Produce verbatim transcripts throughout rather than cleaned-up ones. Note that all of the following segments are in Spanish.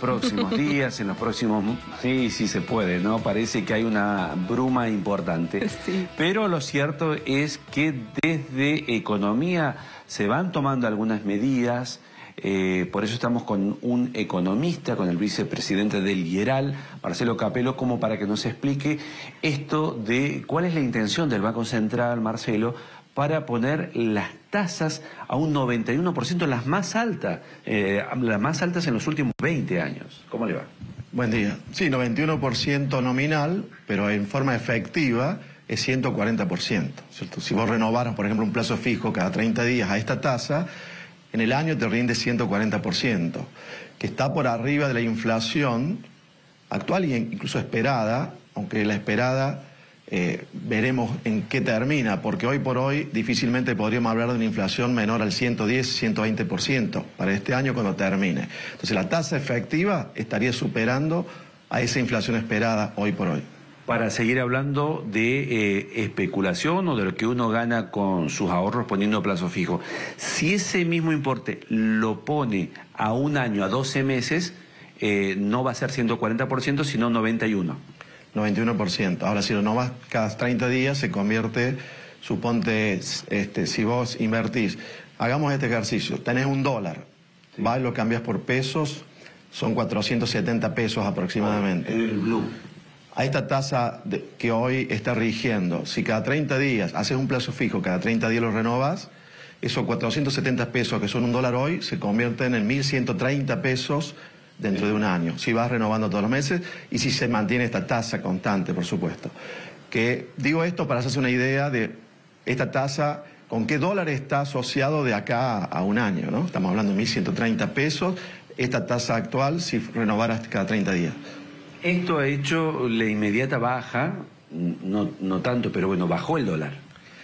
próximos días, en los próximos... Sí, sí se puede, ¿no? Parece que hay una bruma importante. Sí. Pero lo cierto es que desde Economía se van tomando algunas medidas. Eh, por eso estamos con un economista, con el vicepresidente del IERAL, Marcelo Capello, como para que nos explique esto de cuál es la intención del Banco Central, Marcelo, para poner las tasas a un noventa y uno por ciento, las más altas, eh, las más altas en los últimos veinte años. ¿Cómo le va? Buen día. Sí, noventa y uno por ciento nominal, pero en forma efectiva es ciento cuarenta por ciento, ¿cierto? Si vos renovaras, por ejemplo, un plazo fijo cada treinta días a esta tasa, en el año te rinde ciento cuarenta por ciento, que está por arriba de la inflación actual e incluso esperada, aunque la esperada eh, veremos en qué termina, porque hoy por hoy difícilmente podríamos hablar de una inflación menor al ciento diez, ciento veinte por ciento para este año cuando termine. Entonces la tasa efectiva estaría superando a esa inflación esperada hoy por hoy. Para seguir hablando de eh, especulación o de lo que uno gana con sus ahorros poniendo a plazo fijo. Si ese mismo importe lo pone a un año, a doce meses, eh, no va a ser ciento cuarenta por ciento, sino noventa y uno por ciento. noventa y uno por ciento. Ahora, si lo novas cada treinta días, se convierte, suponte, este, si vos invertís, hagamos este ejercicio, tenés un dólar, sí. Vas y lo cambias por pesos, son cuatrocientos setenta pesos aproximadamente. El blue. A esta tasa de, que hoy está rigiendo, si cada treinta días haces un plazo fijo, cada treinta días lo renovas, esos cuatrocientos setenta pesos que son un dólar hoy se convierten en mil ciento treinta pesos dentro de un año, si vas renovando todos los meses y si se mantiene esta tasa constante, por supuesto. Que digo esto para hacerse una idea de esta tasa, con qué dólar está asociado de acá a un año, ¿no? Estamos hablando de mil ciento treinta pesos, esta tasa actual si renovaras cada treinta días. Esto ha hecho la inmediata baja, no, no tanto, pero bueno, bajó el dólar.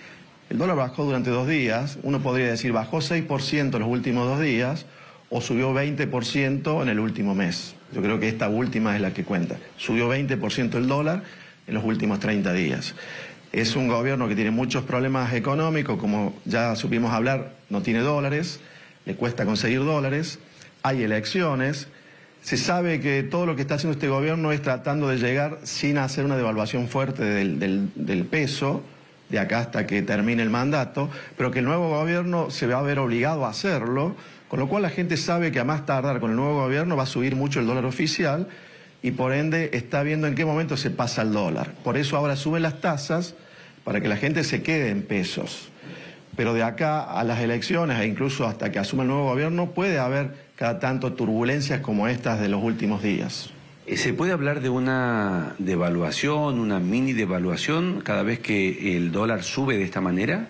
El dólar bajó durante dos días, uno podría decir bajó seis por ciento en los últimos dos días o subió veinte por ciento en el último mes. Yo creo que esta última es la que cuenta. Subió veinte por ciento el dólar en los últimos treinta días. Es un gobierno que tiene muchos problemas económicos, como ya supimos hablar, no tiene dólares, le cuesta conseguir dólares, hay elecciones. Se sabe que todo lo que está haciendo este gobierno es tratando de llegar sin hacer una devaluación fuerte del, del, del peso, de acá hasta que termine el mandato, pero que el nuevo gobierno se va a ver obligado a hacerlo, con lo cual la gente sabe que a más tardar con el nuevo gobierno va a subir mucho el dólar oficial y por ende está viendo en qué momento se pasa el dólar. Por eso ahora suben las tasas para que la gente se quede en pesos. Pero de acá a las elecciones e incluso hasta que asuma el nuevo gobierno puede haber cada tanto turbulencias como estas de los últimos días. ¿Se puede hablar de una devaluación, una mini devaluación cada vez que el dólar sube de esta manera?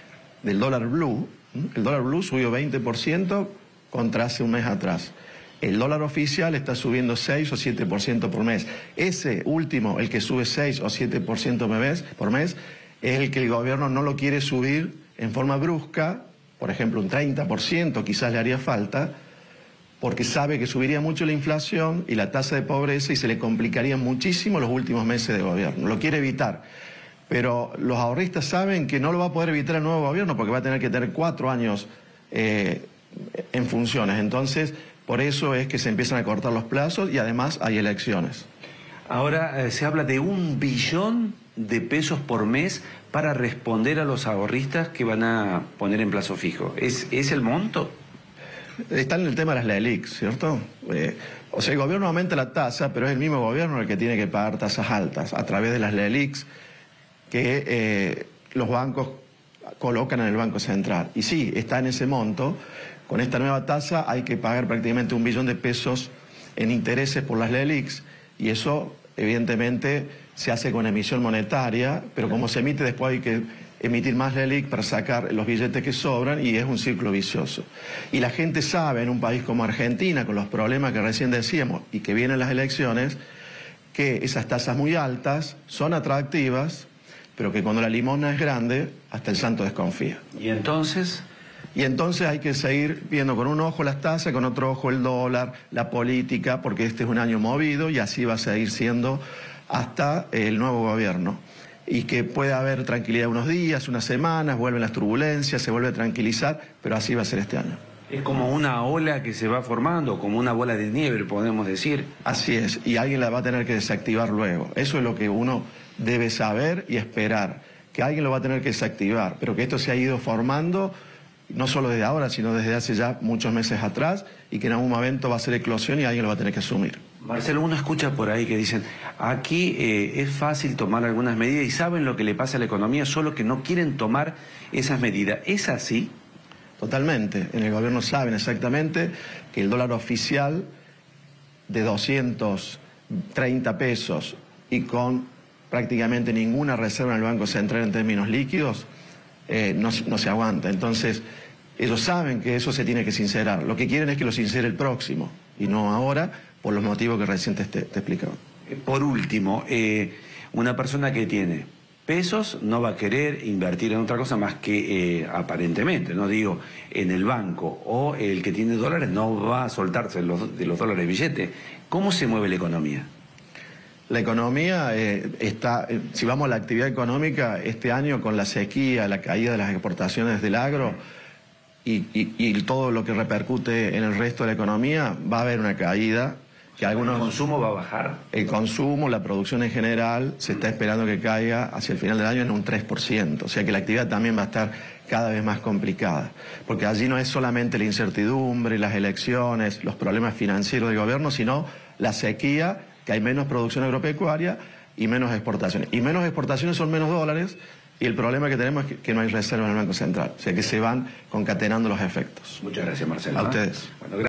Del dólar blue, el dólar blue subió veinte por ciento contra hace un mes atrás. El dólar oficial está subiendo seis o siete por ciento por mes. Ese último, el que sube seis o siete por ciento por mes, es el que el gobierno no lo quiere subir en forma brusca, por ejemplo un treinta por ciento quizás le haría falta, porque sabe que subiría mucho la inflación y la tasa de pobreza y se le complicarían muchísimo los últimos meses de gobierno. Lo quiere evitar, pero los ahorristas saben que no lo va a poder evitar el nuevo gobierno porque va a tener que tener cuatro años eh, en funciones. Entonces, por eso es que se empiezan a cortar los plazos y además hay elecciones. Ahora eh, se habla de un billón de pesos por mes para responder a los ahorristas que van a poner en plazo fijo. ¿Es, es el monto? Está en el tema de las LELIQs, ¿cierto? Eh, o sea, el gobierno aumenta la tasa, pero es el mismo gobierno el que tiene que pagar tasas altas a través de las LELIQs que eh, los bancos colocan en el Banco Central. Y sí, está en ese monto. Con esta nueva tasa hay que pagar prácticamente un billón de pesos en intereses por las LELIQs y eso, evidentemente, se hace con emisión monetaria, pero como se emite después hay que emitir más LELIQ para sacar los billetes que sobran y es un círculo vicioso. Y la gente sabe en un país como Argentina, con los problemas que recién decíamos y que vienen las elecciones, que esas tasas muy altas son atractivas, pero que cuando la limosna es grande, hasta el santo desconfía. ¿Y entonces? Y entonces hay que seguir viendo con un ojo las tasas, con otro ojo el dólar, la política, porque este es un año movido y así va a seguir siendo hasta el nuevo gobierno. Y que puede haber tranquilidad unos días, unas semanas, vuelven las turbulencias, se vuelve a tranquilizar, pero así va a ser este año. Es como una ola que se va formando, como una bola de nieve, podemos decir. Así es, y alguien la va a tener que desactivar luego. Eso es lo que uno debe saber y esperar, que alguien lo va a tener que desactivar, pero que esto se ha ido formando, no solo desde ahora, sino desde hace ya muchos meses atrás, y que en algún momento va a ser eclosión y alguien lo va a tener que asumir. Marcelo, uno escucha por ahí que dicen, aquí eh, es fácil tomar algunas medidas y saben lo que le pasa a la economía, solo que no quieren tomar esas medidas. ¿Es así? Totalmente. En el gobierno saben exactamente que el dólar oficial de doscientos treinta pesos y con prácticamente ninguna reserva en el Banco Central en términos líquidos, eh, no, no se aguanta. Entonces, ellos saben que eso se tiene que sincerar. Lo que quieren es que lo sincere el próximo y no ahora, por los motivos que recién te, te explicaba. Por último, eh, una persona que tiene pesos no va a querer invertir en otra cosa más que eh, aparentemente, no digo en el banco, o el que tiene dólares no va a soltarse los, de los dólares billetes. ¿Cómo se mueve la economía? La economía eh, está, eh, si vamos a la actividad económica, este año con la sequía, la caída de las exportaciones del agro y, y, y todo lo que repercute en el resto de la economía, va a haber una caída. Que algunos, ¿El consumo va a bajar? El consumo, la producción en general, se está esperando que caiga hacia el final del año en un tres por ciento. O sea que la actividad también va a estar cada vez más complicada. Porque allí no es solamente la incertidumbre, las elecciones, los problemas financieros del gobierno, sino la sequía, que hay menos producción agropecuaria y menos exportaciones. Y menos exportaciones son menos dólares, y el problema que tenemos es que, que no hay reserva en el Banco Central. O sea que se van concatenando los efectos. Muchas gracias, Marcelo. A ustedes. Bueno,